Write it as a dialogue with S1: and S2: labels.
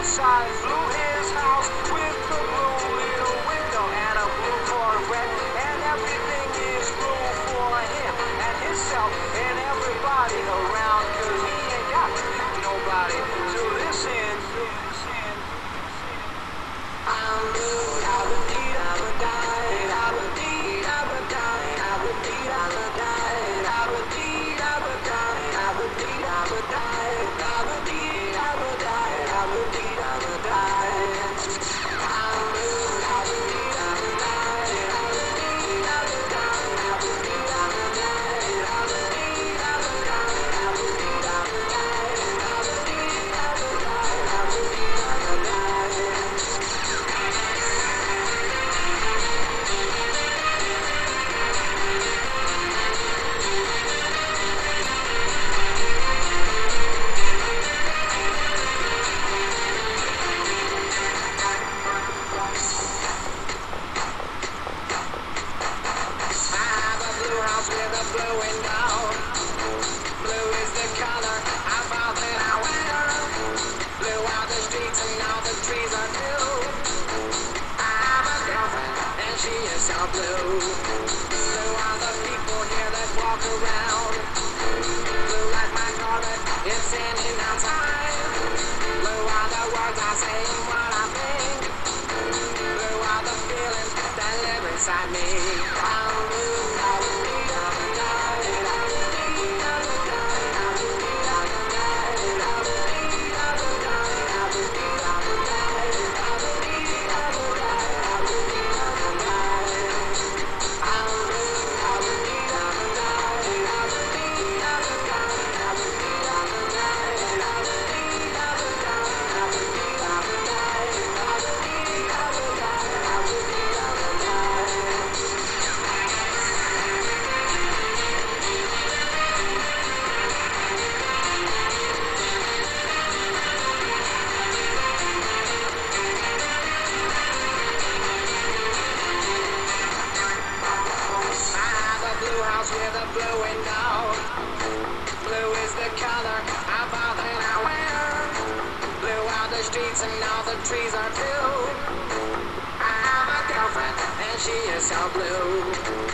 S1: side. Blue his house with the blue little window and a blue Corvette. And everything is blue for him and himself and everybody around. Cause he ain't got nobody to this end. I'm blue, I would need, I would die, I would need, I would die, I would need, I would die, I would need, I would die, I would need, I would die, I would need, I would die, I would need, I would die. I'm blue, I would need, I would die, I would need, I would die, I would need, I would die, I would need, I would die, I would need, I would die, I would need, I would die, I would need, I would die. With a blue window. Blue is the color of all that I wear. Blue are the streets and all the trees are blue. I have a girlfriend and she is so blue. Blue are the people here that walk around. Blue like my carpet, it's in and outside. Blue are the words I say and what I think. Blue are the feelings that live inside me. I'm blue. With a blue window. Blue is the color of all that I wear. Blue are the streets and all the trees are blue. I have a girlfriend and she is so blue.